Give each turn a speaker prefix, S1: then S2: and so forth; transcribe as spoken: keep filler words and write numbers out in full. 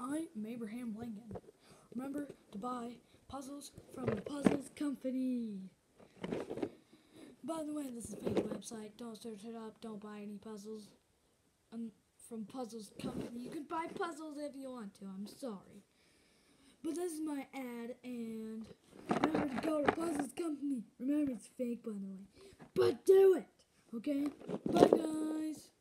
S1: I am Abraham Lincoln. Remember to buy puzzles from the Puzzles Company. By the way, this is a fake website. Don't search it up. Don't buy any puzzles um, from Puzzles Company. You can buy puzzles if you want to. I'm sorry. But this is my ad, and remember to go to Puzzles Company. Remember, it's fake, by the way. But do it! Okay? Bye, guys!